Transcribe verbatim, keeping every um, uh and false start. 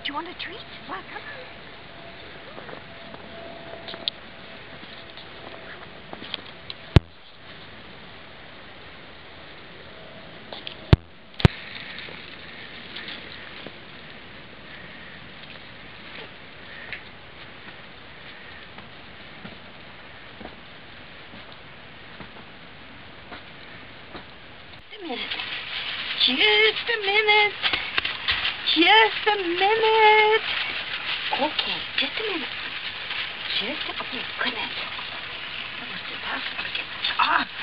Do you want a treat? Well, come on. Just a minute. Just a minute. Just a minute. Okay, just a minute. Just a... Oh, goodness. That must be impossible to get this off.